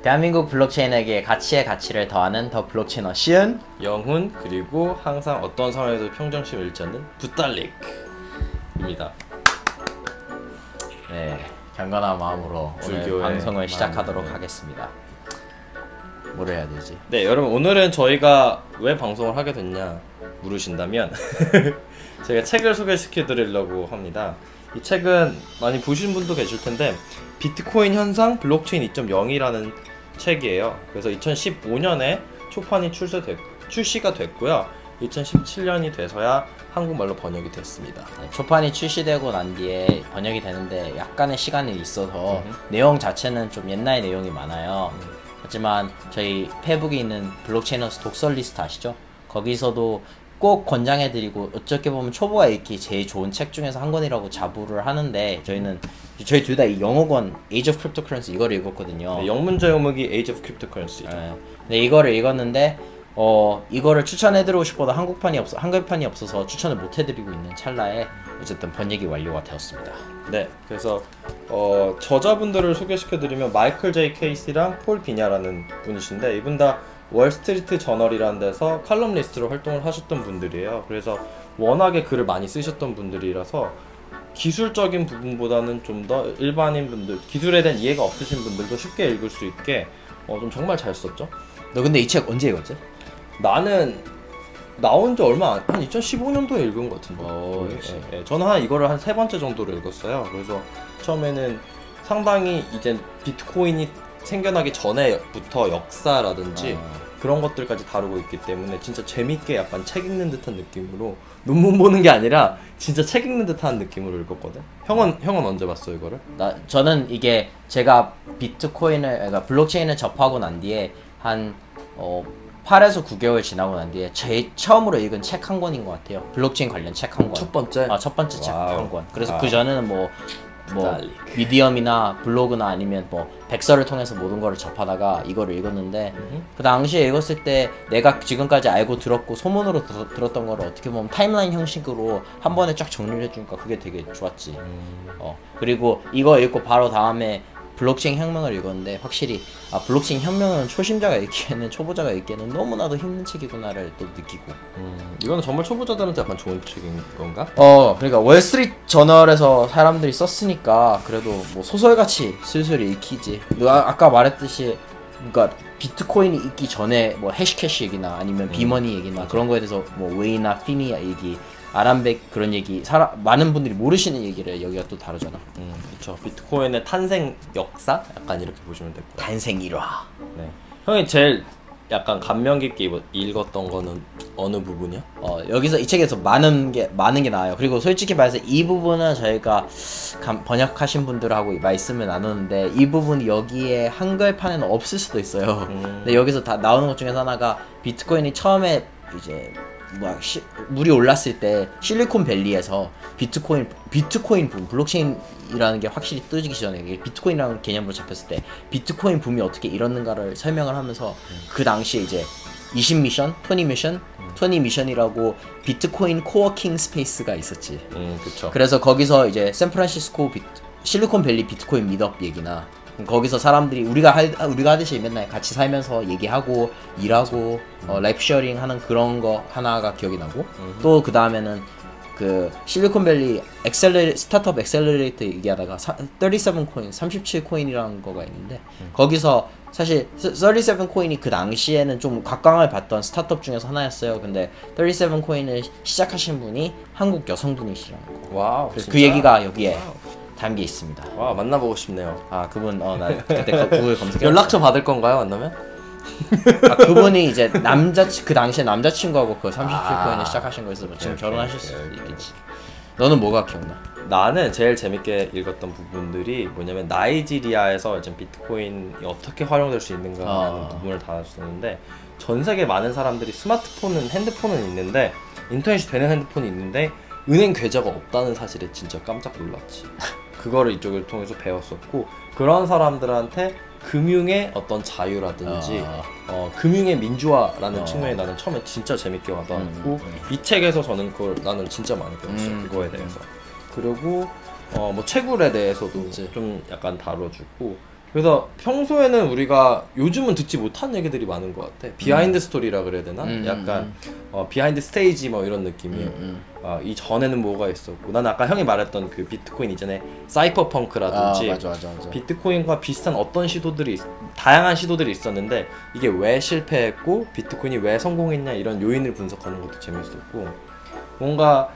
대한민국 블록체인에게 가치의 가치를 더하는 더 블록체이너 시은, 영훈, 그리고 항상 어떤 상황에서 평정심을 잃지 않는 부달릭입니다. 네, 경건한 마음으로 오늘 방송을 시작하도록 하겠습니다. 뭘 해야 되지? 네, 여러분 오늘은 저희가 왜 방송을 하게 됐냐 물으신다면 제가 책을 소개시켜 드리려고 합니다. 이 책은 많이 보신 분도 계실 텐데 비트코인 현상 블록체인 2.0이라는 책이에요. 그래서 2015년에 초판이 출시가 됐고요. 2017년이 돼서야 한국말로 번역이 됐습니다. 네, 초판이 출시되고 난 뒤에 번역이 되는데 약간의 시간이 있어서 내용 자체는 좀 옛날 내용이 많아요. 하지만 저희 페북에 있는 블록체이너스 독서 리스트 아시죠? 거기서도 꼭 권장해드리고 어떻게 보면 초보가 읽기 제일 좋은 책 중에서 한 권이라고 자부를 하는데 저희 둘 다 이 영어권 Age of Cryptocurrency 이거를 읽었거든요. 네, 영문자 요목이 Age of Cryptocurrency죠. 네, 근데 이거를 읽었는데 이거를 추천해드리고 싶어도 한글판이 없어서 추천을 못해드리고 있는 찰나에 어쨌든 번역이 완료가 되었습니다. 네, 그래서 저자분들을 소개시켜드리면 마이클 제이 케이시랑 폴 비냐라는 분이신데 이분 다 월스트리트 저널이라는 데서 칼럼니스트로 활동을 하셨던 분들이에요. 그래서 워낙에 글을 많이 쓰셨던 분들이라서 기술적인 부분보다는 좀 더 일반인 분들, 기술에 대한 이해가 없으신 분들도 쉽게 읽을 수 있게 좀 정말 잘 썼죠. 너 근데 이 책 언제 읽었지? 나는 나온 지 얼마 한 2015년도에 읽은 것 같은데. 예, 저는 이거를 한 3번째 정도로 읽었어요. 그래서 처음에는 상당히 이제 비트코인이 생겨나기 전에부터 역사라든지 그런 것들까지 다루고 있기 때문에 진짜 재밌게 약간 책 읽는 듯한 느낌으로 논문 보는 게 아니라 진짜 책 읽는 듯한 느낌으로 읽었거든. 형은 언제 봤어 이거를? 저는 이게 제가 그러니까 블록체인을 접하고 난 뒤에 한 8에서 9개월 지나고 난 뒤에 제일 처음으로 읽은 책 한 권인 것 같아요. 블록체인 관련 책 한 권. 첫 번째? 첫 번째 책 한 권. 그래서 그 전에는 뭐 미디엄이나 블로그나 아니면 뭐 백서를 통해서 모든 거를 접하다가 이거를 읽었는데 그 당시에 읽었을 때 내가 지금까지 알고 들었고 소문으로 들었던 거를 어떻게 보면 타임라인 형식으로 한 번에 쫙 정리를 해주니까 그게 되게 좋았지. 그리고 이거 읽고 바로 다음에 블록체인 혁명을 읽었는데 확실히 블록체인 혁명은 초심자가 읽기에는 초보자가 읽기에는 너무나도 힘든 책이구나를 또 느끼고. 이거는 정말 초보자들한테 약간 좋은 책인 건가? 그러니까 월스트리트 저널에서 사람들이 썼으니까 그래도 뭐 소설같이 슬슬 읽히지. 내가 아까 말했듯이 그러니까 비트코인이 있기 전에 뭐 해시캐시 얘기나 아니면 비머니 얘기나 그런 거에 대해서 뭐 웨이나 피니 얘기, 아람백 그런 얘기 많은 분들이 모르시는 얘기를 여기가 또 다루잖아. 그렇죠. 비트코인의 탄생 역사 약간 이렇게 보시면 될 거예요. 탄생 일화. 네. 형이 제일 약간 감명 깊게 읽었던 거는 어느 부분이야? 여기서 이 책에서 많은 게 나와요. 그리고 솔직히 말해서 이 부분은 저희가 번역하신 분들하고 말씀을 나누는데 이 부분이 여기에 한글판에는 없을 수도 있어요. 근데 여기서 다 나오는 것 중에서 하나가 비트코인이 처음에 이제 물이 올랐을 때 실리콘밸리에서 비트코인 붐, 블록체인이라는 게 확실히 뜨기 전에 비트코인이라는 개념으로 잡혔을 때 비트코인 붐이 어떻게 일어났는가를 설명을 하면서 그 당시에 이제 20미션, 20미션이라고 비트코인 코워킹 스페이스가 있었지. 그쵸. 그래서 거기서 이제 샌프란시스코 실리콘밸리 비트코인 미트업 얘기나 거기서 사람들이 우리가 하듯이 맨날 같이 살면서 얘기하고 일하고 라이프 쉐어링 하는 그런 거 하나가 기억이 나고 또 그 다음에는 그 실리콘밸리 스타트업 엑셀러레이터 얘기하다가 37코인, 37코인이라는 거가 있는데 거기서 사실 37코인이 그 당시에는 좀 각광을 받던 스타트업 중에서 하나였어요. 근데 37코인을 시작하신 분이 한국 여성분이시라는 거. 와우. 그 얘기가 여기에 담겨 있습니다. 와, 만나보고 싶네요. 그분 나 그때 구글 검색해. 연락처 받을 건가요, 만나면? 그분이 이제 그 당시에 남자친구하고 그 37코인을 시작하신 거여서 지금 결혼하실 수도 있겠지. 너는 뭐가 기억나? 나는 제일 재밌게 읽었던 부분들이 뭐냐면 나이지리아에서 이제 비트코인이 어떻게 활용될 수 있는가라는 부분을 다뤘었는데 전 세계 많은 사람들이 핸드폰은 있는데 인터넷이 되는 핸드폰이 있는데 은행 계좌가 없다는 사실에 진짜 깜짝 놀랐지. 그거를 이쪽을 통해서 배웠었고 그런 사람들한테 금융의 어떤 자유라든지 금융의 민주화라는 측면에 나는 처음에 진짜 재밌게 와닿았고 이 책에서 저는 나는 진짜 많이 배웠어요. 그거에 대해서. 그리고 뭐 채굴에 대해서도 좀 약간 다뤄주고 그래서 평소에는 우리가 요즘은 듣지 못한 얘기들이 많은 것 같아. 비하인드 스토리라 그래야 되나? 약간 비하인드 스테이지 뭐 이런 느낌이에요. 이 전에는 뭐가 있었고, 나는 아까 형이 말했던 그 비트코인 이전에 사이퍼펑크라든지 맞아. 비트코인과 비슷한 어떤 시도들이 다양한 시도들이 있었는데 이게 왜 실패했고 비트코인이 왜 성공했냐 이런 요인을 분석하는 것도 재밌었고, 뭔가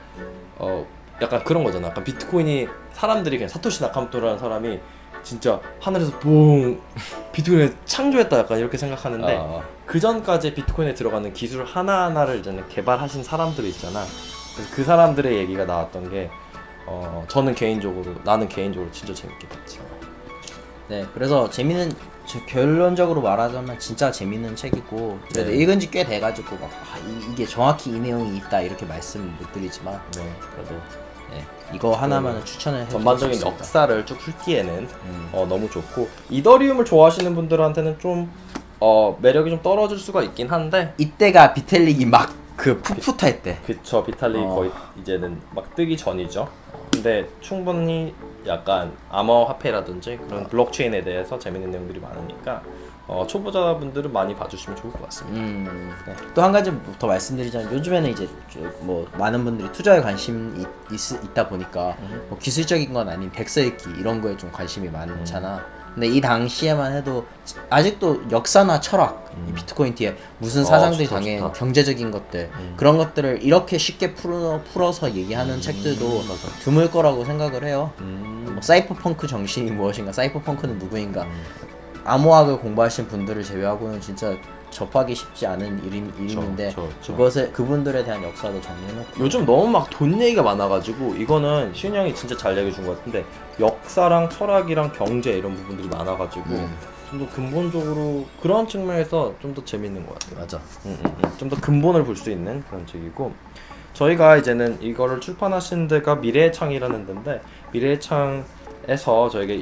약간 그런 거잖아. 약간 비트코인이 사람들이 그냥 사토시 나카모토라는 사람이 진짜 하늘에서 봉 비트코인을 창조했다 약간 이렇게 생각하는데 그 전까지 비트코인에 들어가는 기술 하나하나를 이제 개발하신 사람들이 있잖아. 그래서 그 사람들의 얘기가 나왔던 게 나는 개인적으로 진짜 재밌게 봤지. 네, 그래서 결론적으로 말하자면 진짜 재밌는 책이고, 그래도 읽은 지 꽤 돼가지고 막 이게 정확히 이 내용이 있다 이렇게 말씀 못 드리지만, 그래도 이거 하나만은 추천을 해드리고 전반적인 싶습니다. 역사를 쭉 훑기에는 너무 좋고, 이더리움을 좋아하시는 분들한테는 좀 매력이 좀 떨어질 수가 있긴 한데, 이때가 비텔릭이 막 그 풋풋할 때. 그쵸, 비탈릭이 거의 이제는 막 뜨기 전이죠. 근데 충분히 약간 암호화폐라든지 그런 블록체인에 대해서 재밌는 내용들이 많으니까 초보자분들은 많이 봐주시면 좋을 것 같습니다. 네. 또 한 가지 더 말씀드리자면, 요즘에는 이제 뭐 많은 분들이 투자에 관심이 있다 보니까 뭐 기술적인 건 아닌 덱서 읽기 이런 거에 좀 관심이 많잖아. 근데 이 당시에만 해도 아직도 역사나 철학, 이 비트코인 뒤에 무슨 사상들이 당해, 경제적인 것들, 그런 것들을 이렇게 쉽게 풀어서 얘기하는 책들도 드물 거라고 생각을 해요. 뭐 사이퍼펑크 정신이 무엇인가, 사이퍼펑크는 누구인가, 암호학을 공부하신 분들을 제외하고는 진짜 접하기 쉽지 않은 이름인데, 그분들에 대한 역사도 정리해놓고. 요즘 너무 막 돈 얘기가 많아가지고 이거는 시윤이 형이 진짜 잘 얘기해준 것 같은데, 역사랑 철학이랑 경제 이런 부분들이 많아가지고 좀 더 근본적으로 그런 측면에서 좀 더 재밌는 것 같아요. 맞아. 좀 더 근본을 볼 수 있는 그런 책이고, 저희가 이제는 이거를 출판하신 데가 미래의 창이라는 데인데, 미래의 창에서 저에게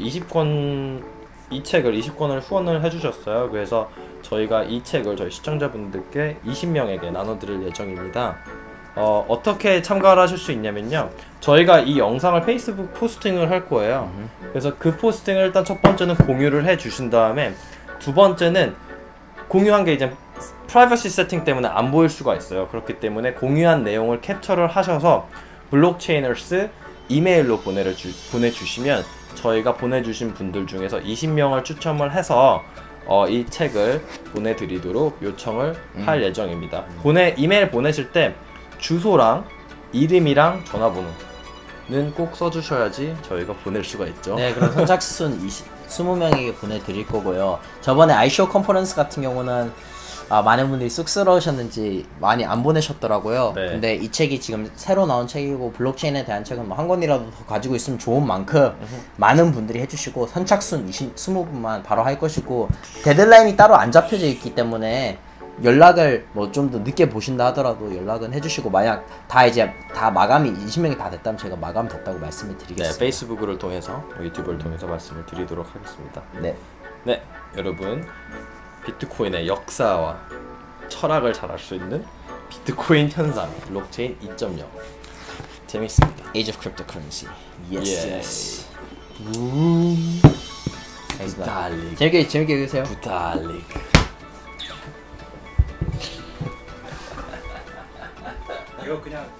이 책을 20권을 후원을 해주셨어요. 그래서 저희가 이 책을 저희 시청자분들께 20명에게 나눠드릴 예정입니다. 어떻게 참가를 하실 수 있냐면요, 저희가 이 영상을 페이스북 포스팅을 할 거예요. 그래서 그 포스팅을 일단 첫 번째는 공유를 해 주신 다음에, 두 번째는 공유한 게 이제 프라이버시 세팅 때문에 안 보일 수가 있어요. 그렇기 때문에 공유한 내용을 캡처를 하셔서 블록체이너스 이메일로 보내주시면 저희가 보내주신 분들 중에서 20명을 추첨을 해서 이 책을 보내드리도록 요청을 할 예정입니다. 이메일 보내실 때 주소랑 이름이랑 전화번호는 꼭 써주셔야지 저희가 보낼 수가 있죠. 네, 그럼 선착순 20명에게 보내드릴 거고요. 저번에 아이쇼 컨퍼런스 같은 경우는 많은 분들이 쑥스러우셨는지 많이 안 보내셨더라고요. 네. 근데 이 책이 지금 새로 나온 책이고, 블록체인에 대한 책은 뭐 한 권이라도 더 가지고 있으면 좋은 만큼 많은 분들이 해주시고, 선착순 20분만 바로 할 것이고, 데드라인이 따로 안 잡혀져 있기 때문에 연락을 뭐 좀 더 늦게 보신다 하더라도 연락은 해주시고, 만약 다 마감이 20명이 다 됐다면 제가 마감 됐다고 말씀을 드리겠습니다. 네, 페이스북을 통해서, 유튜브를 통해서 말씀을 드리도록 하겠습니다. 네, 여러분, 비트코인의 역사와 철학을 잘 알 수 있는 비트코인 현상 블록체인 2.0 재밌습니다. Age of Cryptocurrency. Yes. 알겠습니다. 재밌게 읽으세요. 부탈릭. 이거 그냥